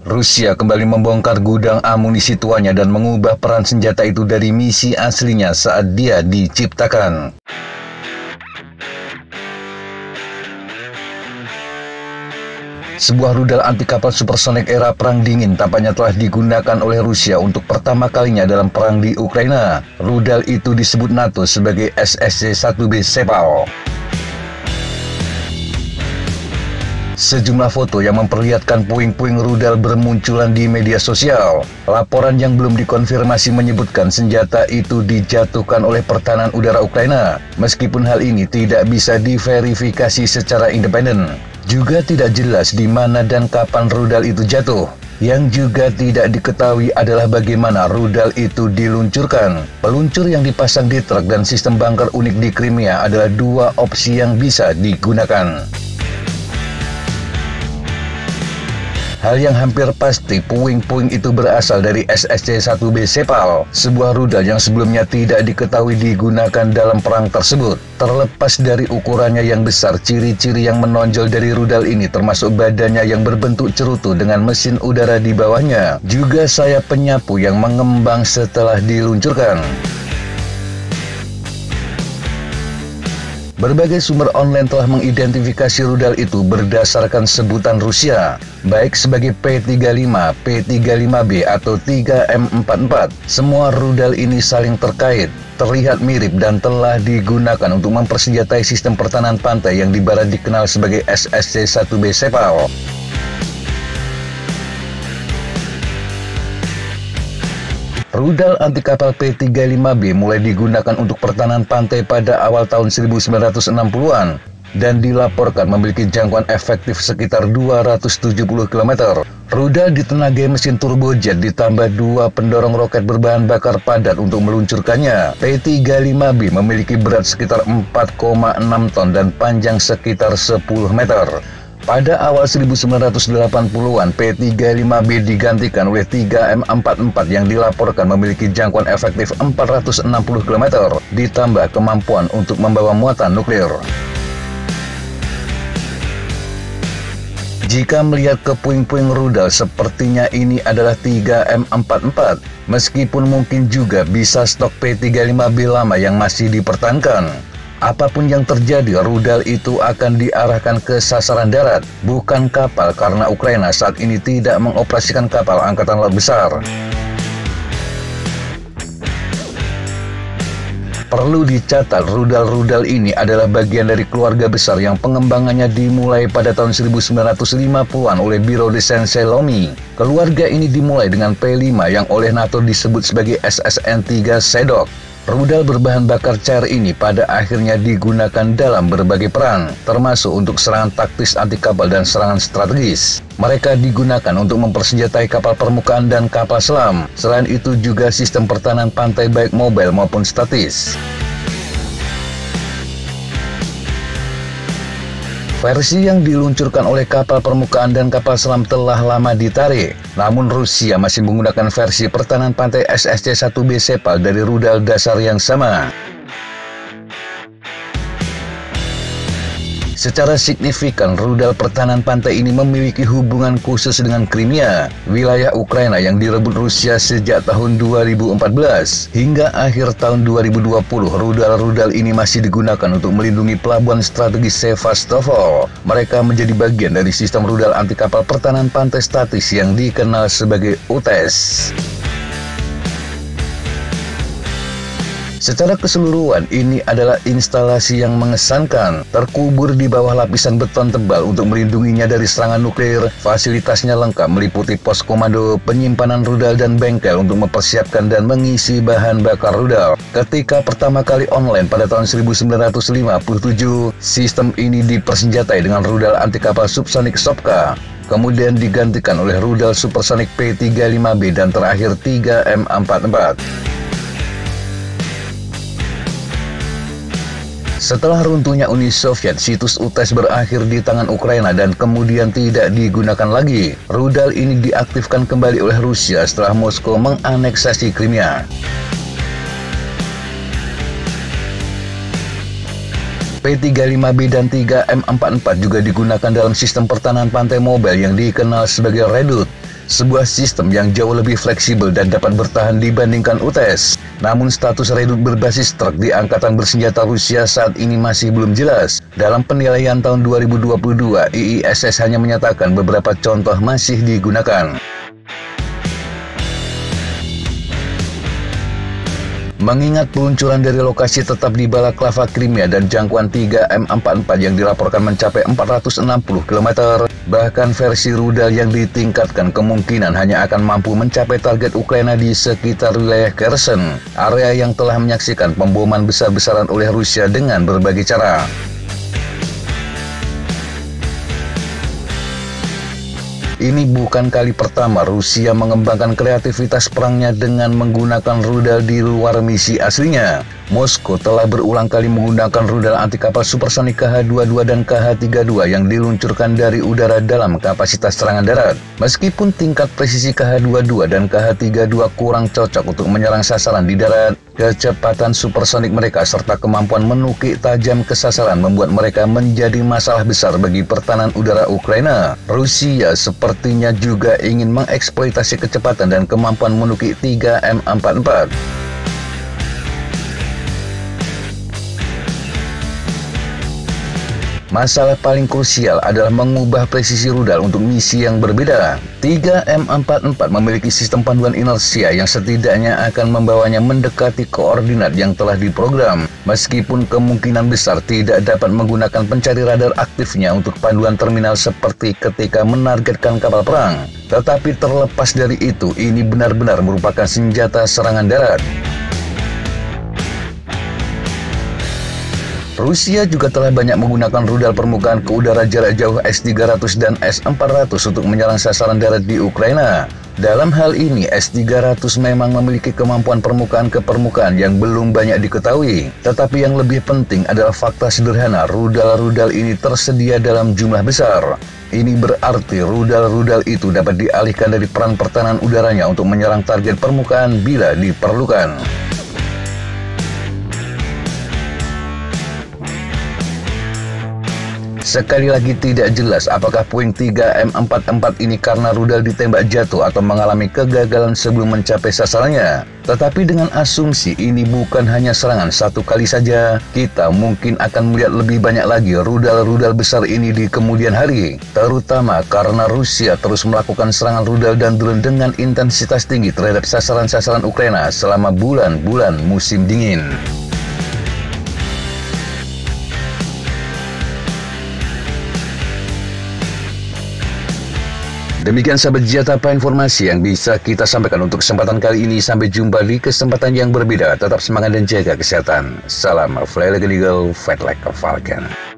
Rusia kembali membongkar gudang amunisi tuanya dan mengubah peran senjata itu dari misi aslinya saat dia diciptakan. Sebuah rudal anti kapal supersonik era Perang Dingin tampaknya telah digunakan oleh Rusia untuk pertama kalinya dalam perang di Ukraina. Rudal itu disebut NATO sebagai SSC-1B Shepard. Sejumlah foto yang memperlihatkan puing-puing rudal bermunculan di media sosial. Laporan yang belum dikonfirmasi menyebutkan senjata itu dijatuhkan oleh pertahanan udara Ukraina. Meskipun hal ini tidak bisa diverifikasi secara independen. Juga tidak jelas di mana dan kapan rudal itu jatuh. Yang juga tidak diketahui adalah bagaimana rudal itu diluncurkan. Peluncur yang dipasang di truk dan sistem bunker unik di Crimea adalah dua opsi yang bisa digunakan. Hal yang hampir pasti, puing-puing itu berasal dari SSC-1B Shepard, sebuah rudal yang sebelumnya tidak diketahui digunakan dalam perang tersebut. Terlepas dari ukurannya yang besar, ciri-ciri yang menonjol dari rudal ini termasuk badannya yang berbentuk cerutu dengan mesin udara di bawahnya, juga sayap penyapu yang mengembang setelah diluncurkan. Berbagai sumber online telah mengidentifikasi rudal itu berdasarkan sebutan Rusia, baik sebagai P-35, P-35B, atau 3M44. Semua rudal ini saling terkait, terlihat mirip dan telah digunakan untuk mempersenjatai sistem pertahanan pantai yang di barat dikenal sebagai SSC-1B Shepard. Rudal anti kapal P-35B mulai digunakan untuk pertahanan pantai pada awal tahun 1960-an dan dilaporkan memiliki jangkauan efektif sekitar 270 km. Rudal ditenagai mesin turbojet ditambah dua pendorong roket berbahan bakar padat untuk meluncurkannya. P-35B memiliki berat sekitar 4,6 ton dan panjang sekitar 10 meter. Pada awal 1980-an, P-35B digantikan oleh 3M44 yang dilaporkan memiliki jangkauan efektif 460 km, ditambah kemampuan untuk membawa muatan nuklir. Jika melihat ke puing-puing rudal, sepertinya ini adalah 3M44, meskipun mungkin juga bisa stok P-35B lama yang masih dipertahankan. Apapun yang terjadi, rudal itu akan diarahkan ke sasaran darat, bukan kapal, karena Ukraina saat ini tidak mengoperasikan kapal angkatan laut besar. Perlu dicatat, rudal-rudal ini adalah bagian dari keluarga besar yang pengembangannya dimulai pada tahun 1950-an oleh Biro de Saint-Selomy. Keluarga ini dimulai dengan P-5 yang oleh NATO disebut sebagai SSN-3 Sedok. Rudal berbahan bakar cair ini pada akhirnya digunakan dalam berbagai peran, termasuk untuk serangan taktis anti kapal dan serangan strategis. Mereka digunakan untuk mempersenjatai kapal permukaan dan kapal selam. Selain itu juga sistem pertahanan pantai baik mobile maupun statis. Versi yang diluncurkan oleh kapal permukaan dan kapal selam telah lama ditarik. Namun Rusia masih menggunakan versi pertahanan pantai SSC-1B Shepard dari rudal dasar yang sama. Secara signifikan, rudal pertahanan pantai ini memiliki hubungan khusus dengan Crimea, wilayah Ukraina yang direbut Rusia sejak tahun 2014. Hingga akhir tahun 2020, rudal-rudal ini masih digunakan untuk melindungi pelabuhan strategis Sevastopol. Mereka menjadi bagian dari sistem rudal anti kapal pertahanan pantai statis yang dikenal sebagai UTES. Secara keseluruhan, ini adalah instalasi yang mengesankan, terkubur di bawah lapisan beton tebal untuk melindunginya dari serangan nuklir. Fasilitasnya lengkap meliputi pos komando, penyimpanan rudal dan bengkel untuk mempersiapkan dan mengisi bahan bakar rudal. Ketika pertama kali online pada tahun 1957, sistem ini dipersenjatai dengan rudal anti kapal subsonik Sopka. Kemudian digantikan oleh rudal supersonik P-35B dan terakhir 3M44. Setelah runtuhnya Uni Soviet, situs UTES berakhir di tangan Ukraina dan kemudian tidak digunakan lagi. Rudal ini diaktifkan kembali oleh Rusia setelah Moskow menganeksasi Crimea. P-35B dan 3M44 juga digunakan dalam sistem pertahanan pantai mobile yang dikenal sebagai Redut. sebuah sistem yang jauh lebih fleksibel dan dapat bertahan dibandingkan UTS. Namun status redut berbasis truk di Angkatan Bersenjata Rusia saat ini masih belum jelas. Dalam penilaian tahun 2022, IISS hanya menyatakan beberapa contoh masih digunakan. Mengingat peluncuran dari lokasi tetap di Balaklava, Crimea dan jangkauan 3 M44 yang dilaporkan mencapai 460 km, bahkan versi rudal yang ditingkatkan kemungkinan hanya akan mampu mencapai target Ukraina di sekitar wilayah Kherson, area yang telah menyaksikan pemboman besar-besaran oleh Rusia dengan berbagai cara. Ini bukan kali pertama Rusia mengembangkan kreativitas perangnya dengan menggunakan rudal di luar misi aslinya. Moskow telah berulang kali menggunakan rudal anti kapal supersonik KH-22 dan KH-32 yang diluncurkan dari udara dalam kapasitas serangan darat. Meskipun tingkat presisi KH-22 dan KH-32 kurang cocok untuk menyerang sasaran di darat, kecepatan supersonik mereka serta kemampuan menukik tajam ke sasaran membuat mereka menjadi masalah besar bagi pertahanan udara Ukraina. Rusia sepertinya juga ingin mengeksploitasi kecepatan dan kemampuan menukik 3 M44. Masalah paling krusial adalah mengubah presisi rudal untuk misi yang berbeda. 3 M44 memiliki sistem panduan inersia yang setidaknya akan membawanya mendekati koordinat yang telah diprogram, meskipun kemungkinan besar tidak dapat menggunakan pencari radar aktifnya untuk panduan terminal seperti ketika menargetkan kapal perang. Tetapi terlepas dari itu, ini benar-benar merupakan senjata serangan darat. Rusia juga telah banyak menggunakan rudal permukaan ke udara jarak jauh S-300 dan S-400 untuk menyerang sasaran darat di Ukraina. Dalam hal ini, S-300 memang memiliki kemampuan permukaan ke permukaan yang belum banyak diketahui. Tetapi yang lebih penting adalah fakta sederhana, rudal-rudal ini tersedia dalam jumlah besar. Ini berarti rudal-rudal itu dapat dialihkan dari peran pertahanan udaranya untuk menyerang target permukaan bila diperlukan. Sekali lagi tidak jelas apakah puing 3 M44 ini karena rudal ditembak jatuh atau mengalami kegagalan sebelum mencapai sasarannya. Tetapi dengan asumsi ini bukan hanya serangan satu kali saja, kita mungkin akan melihat lebih banyak lagi rudal-rudal besar ini di kemudian hari. Terutama karena Rusia terus melakukan serangan rudal dan drone dengan intensitas tinggi terhadap sasaran-sasaran Ukraina selama bulan-bulan musim dingin. Demikian sahabat Jatapa informasi yang bisa kita sampaikan untuk kesempatan kali ini. Sampai jumpa di kesempatan yang berbeda. Tetap semangat dan jaga kesehatan. Salam Fly Like an Eagle, Fight Like a Falcon.